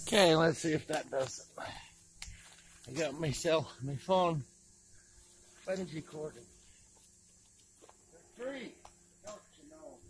Okay, let's see if that does it. I got my phone bungee corded. They're free, don't you know?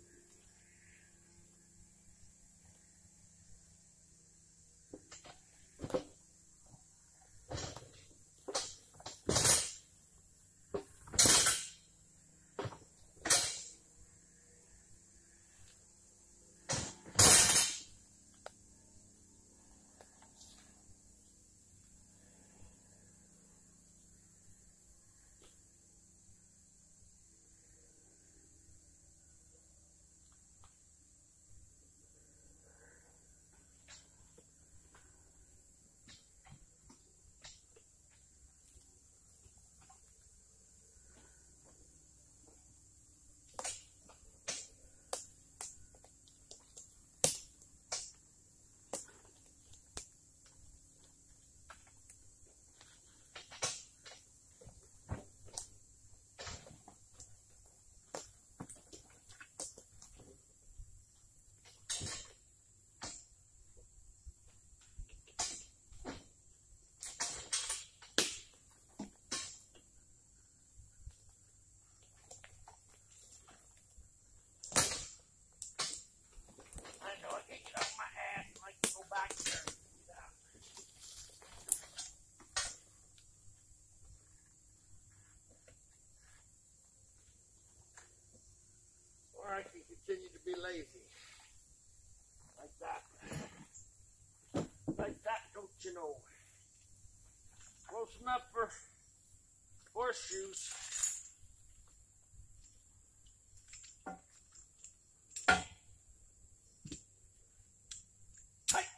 I can continue to be lazy. Like that. Like that, don't you know? Close enough for horseshoes. Hi.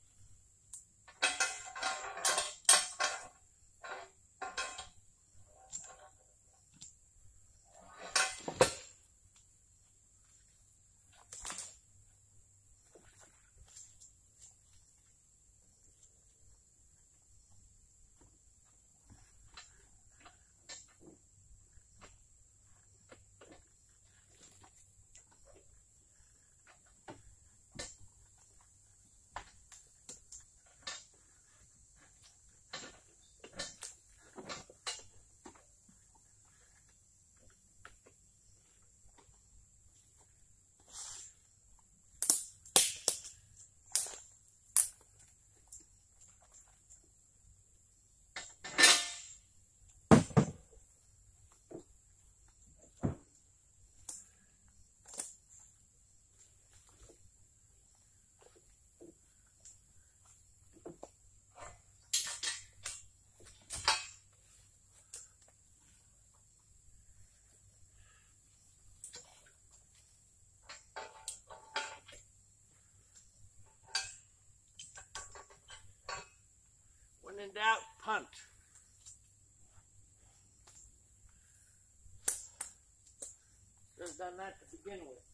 When in doubt, punt. Should have done that to begin with.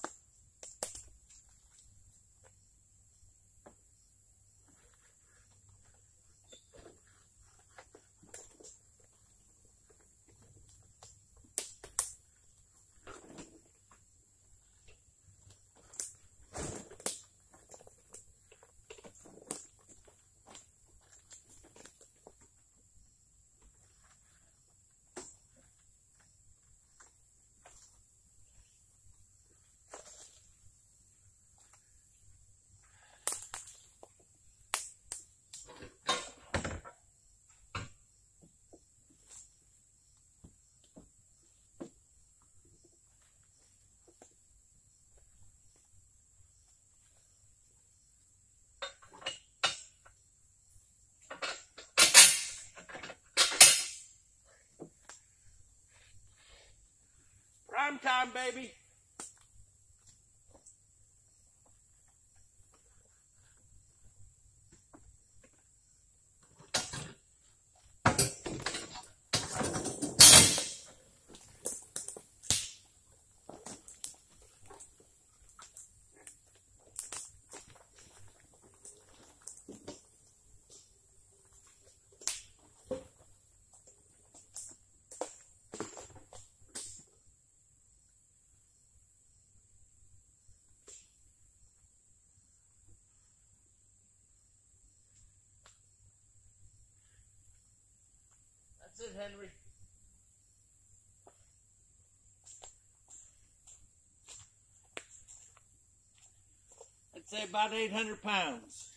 Prime time, baby. That's it, Henry. I'd say about 800 pounds.